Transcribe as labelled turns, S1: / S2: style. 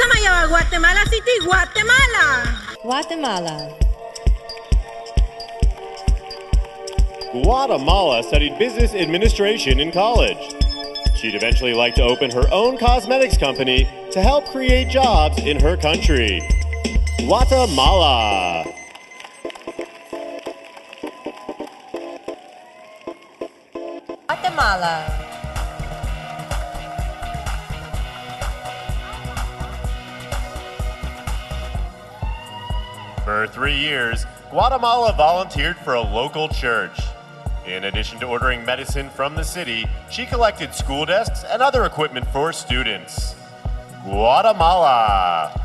S1: Samayoa, Guatemala City, Guatemala.
S2: Guatemala.
S3: Guatemala studied business administration in college. She'd eventually like to open her own cosmetics company to help create jobs in her country. Guatemala.
S2: Guatemala.
S3: For 3 years, Guatemala volunteered for a local church. In addition to ordering medicine from the city, she collected school desks and other equipment for students. Guatemala.